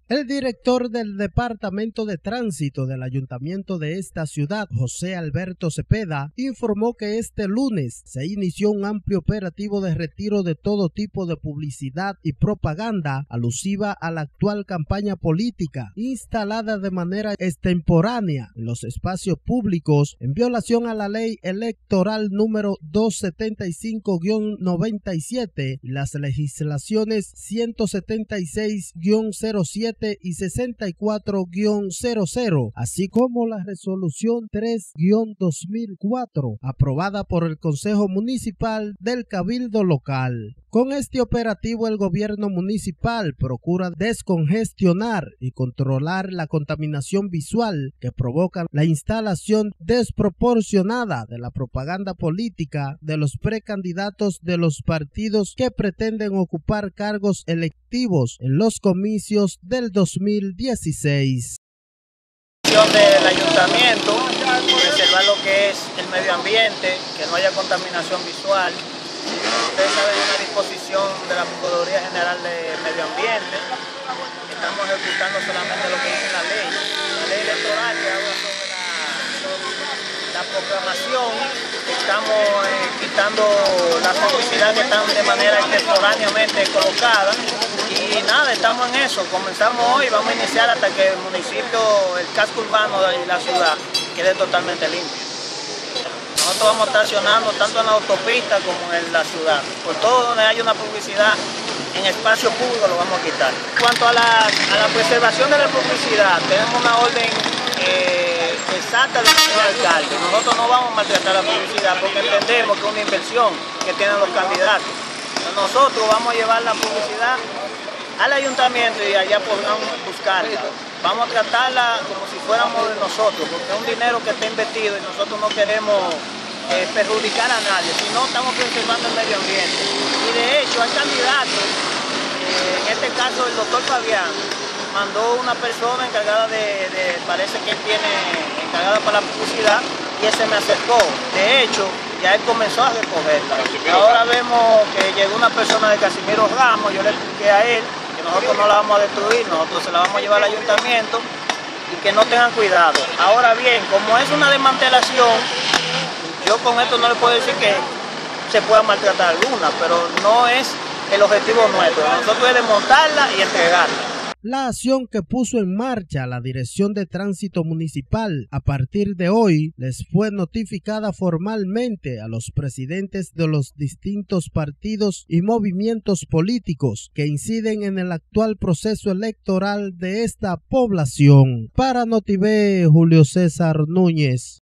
El director del Departamento de Tránsito del Ayuntamiento de esta ciudad, José Alberto Cepeda, informó que este lunes se inició un amplio operativo de retiro de todo tipo de publicidad y propaganda alusiva a la actual campaña política instalada de manera extemporánea en los espacios públicos en violación a la ley electoral número 275-97 y las legislaciones 176-07 y 64-00, así como la resolución 3-2004, aprobada por el Consejo Municipal del Cabildo Local. Con este operativo, el gobierno municipal procura descongestionar y controlar la contaminación visual que provoca la instalación desproporcionada de la propaganda política de los precandidatos de los partidos que pretenden ocupar cargos electivos en los comicios del 2016. Del ayuntamiento, preservar lo que es el medio ambiente, que no haya contaminación visual. Ustedes saben de una disposición de la Procuraduría General de Medio Ambiente. Estamos ejecutando solamente lo que dice la ley electoral que habla sobre la proclamación. Estamos quitando las publicidades que están de manera extemporáneamente colocadas. Y nada, estamos en eso. Comenzamos hoy, vamos a iniciar hasta que el municipio, el casco urbano y la ciudad quede totalmente limpio. Nosotros vamos a estar accionando tanto en la autopista como en la ciudad. Por todo donde haya una publicidad en espacio público lo vamos a quitar. En cuanto a la preservación de la publicidad, tenemos una orden exacta del señor alcalde. Nosotros no vamos a maltratar la publicidad porque entendemos que es una inversión que tienen los candidatos. Nosotros vamos a llevar la publicidad al ayuntamiento y allá podrán buscarla. Vamos a tratarla como si fuéramos de nosotros, porque es un dinero que está invertido y nosotros no queremos perjudicar a nadie, sino estamos preservando el medio ambiente. Y de hecho hay candidatos, en este caso el doctor Fabián, mandó una persona encargada parece que él tiene encargada para la publicidad, y él se me acercó. De hecho, ya él comenzó a recogerla. Ahora vemos que llegó una persona de Casimiro Ramos, yo le expliqué a él que nosotros no la vamos a destruir, nosotros se la vamos a llevar al ayuntamiento y que no tengan cuidado. Ahora bien, como es una desmantelación, yo con esto no le puedo decir que se pueda maltratar alguna, pero no es el objetivo nuestro. Nosotros es desmontarla y entregarla. La acción que puso en marcha la Dirección de Tránsito Municipal a partir de hoy les fue notificada formalmente a los presidentes de los distintos partidos y movimientos políticos que inciden en el actual proceso electoral de esta población. Para NotiV, Julio César Núñez.